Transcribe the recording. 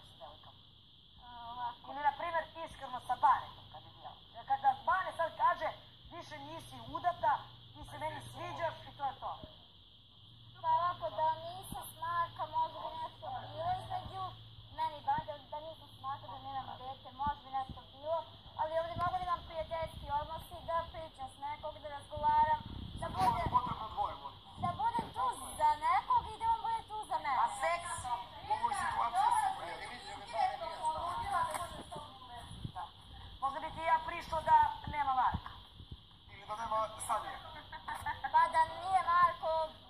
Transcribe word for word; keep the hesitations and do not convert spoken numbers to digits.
s devojkom? Ili, na primjer, iskreno sa Banetom kad je bio. Kada Bane sad kaže, više nisi udata, ti se meni sviđaš i to je to. Pa ovako, da nisam s Marka, možda bi nešto bilo između meni i Bane, da nisam s Marka, da nemam dete, možda bi nešto bilo, ali ovdje mogu da imam prijateljski odnosi, da pričam s nekog, da razgovaram, da budem... Da budem tu za nekog i da on bude tu za mene. A seks? U ovoj situaciji se prijatelji. Možda bi ti ja prišao da nema Marka. Ili da nema Sanje. Pa da nije Marko,